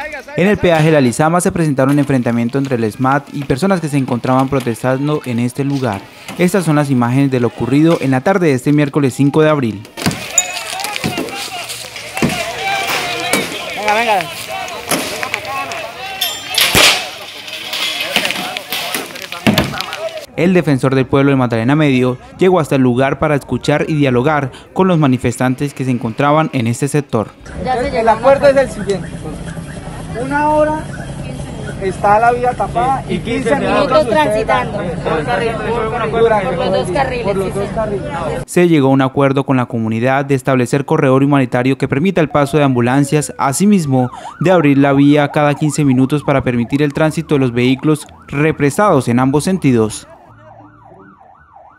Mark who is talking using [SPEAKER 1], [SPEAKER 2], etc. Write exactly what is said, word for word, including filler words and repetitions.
[SPEAKER 1] En el peaje La Lizama se presentaron un enfrentamiento entre el S M A T y personas que se encontraban protestando en este lugar. Estas son las imágenes de lo ocurrido en la tarde de este miércoles cinco de abril.
[SPEAKER 2] Venga, venga.
[SPEAKER 1] El defensor del pueblo de Magdalena Medio llegó hasta el lugar para escuchar y dialogar con los manifestantes que se encontraban en este sector.
[SPEAKER 3] El acuerdo es el siguiente: una hora está la vía tapada y quince minutos transitando por los dos carriles.
[SPEAKER 1] Se llegó a un acuerdo con la comunidad de establecer corredor humanitario que permita el paso de ambulancias, asimismo de abrir la vía cada quince minutos para permitir el tránsito de los vehículos represados en ambos sentidos.